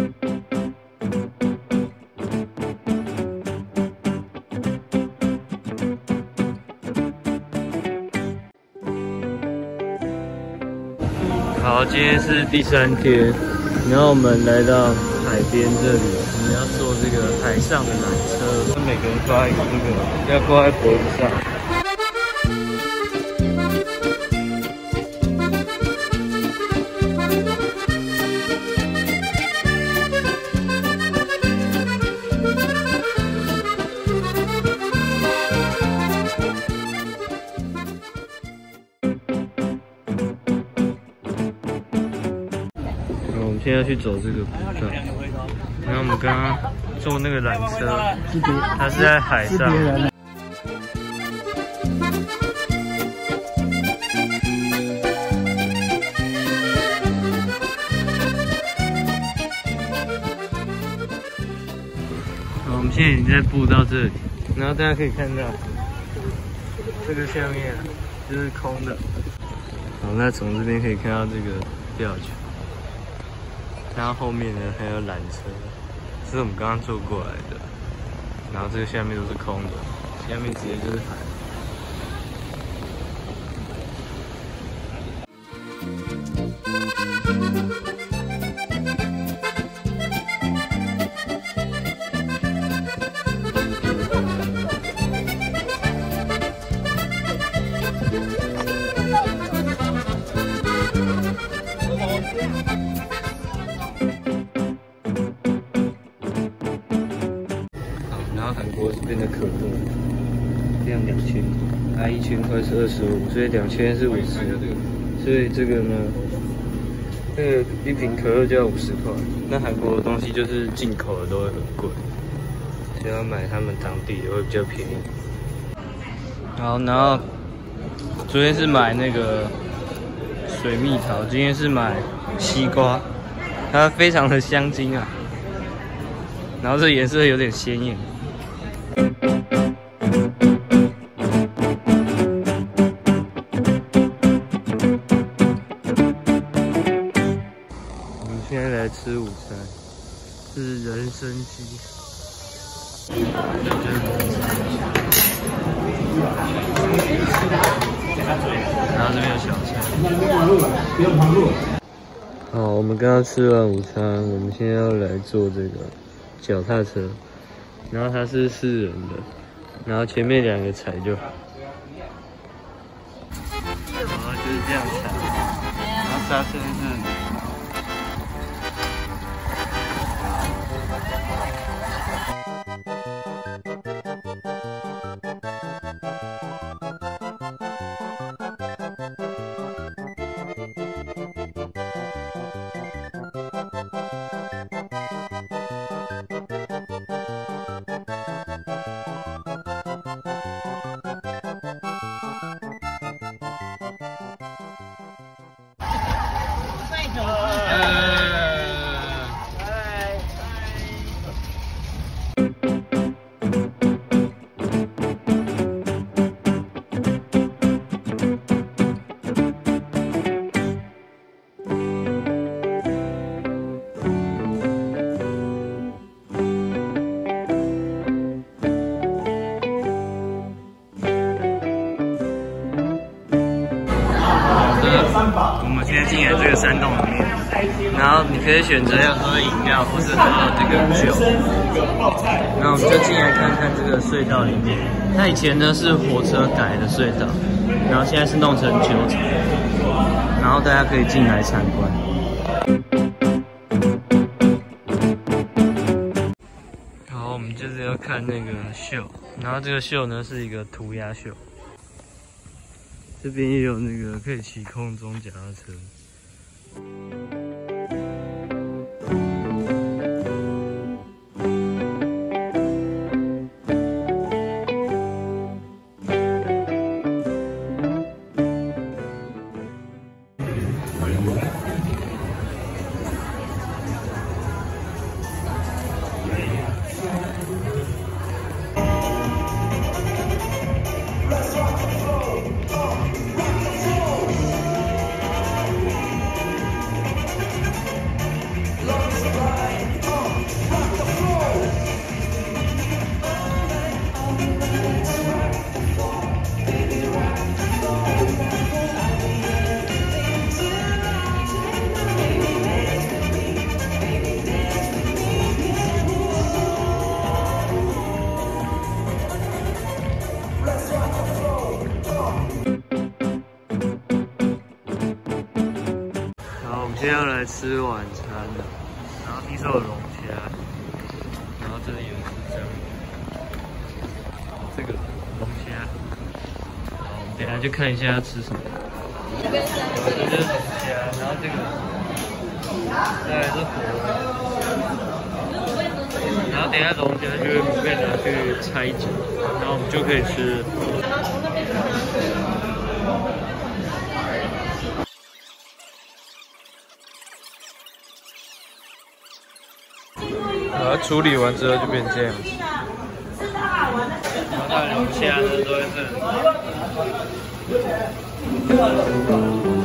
好，今天是第3天，然后我们来到海边这里，我们要坐这个海上的缆车，每个人发一个这个，要挂在脖子上。现在要去走这个步道，然后我们刚刚坐那个缆车，它是在海上。好，我们现在已经在步道这里，然后大家可以看到，这个下面就是空的。好，那从这边可以看到这个吊桥。然后后面呢还有缆车，是我们刚刚坐过来的。然后这个下面都是空的，下面直接就是海。韩国这边的可乐，这样2000，它1千块是25，所以2000是50，所以这个呢，这个一瓶可乐就要50块。那韩国的东西就是进口的都会很贵，所以要买他们当地的会比较便宜。好，然后昨天是买那个水蜜桃，今天是买西瓜，它非常的香精啊，然后这颜色有点鲜艳。现在来吃午餐，是人参鸡。然后这边有小菜。好，我们刚刚吃完午餐，我们现在要来坐这个脚踏车，然后它是4人的，然后前面2个踩就好。然后就是这样踩，然后刹车是。我们现在进来这个山洞里面，然后你可以选择要喝饮料或是喝这个酒。然后我们就进来看看这个隧道里面。它以前呢是火车改的隧道，然后现在是弄成球场，然后大家可以进来参观。好，我们就是要看那个秀，然后这个秀呢是一个涂鸦秀。这边也有那个可以骑空中脚踏车。 来吃晚餐了，然后地上有龙虾，然后这里有这样，这个龙虾，然后我们等一下就看一下要吃什么。这就是龙虾，然后这个，再来是火龙，然后等一下龙虾就会被拿去拆解，然后我们就可以吃。然后处理完之后就变这样。然后它的龙虾呢都在这里。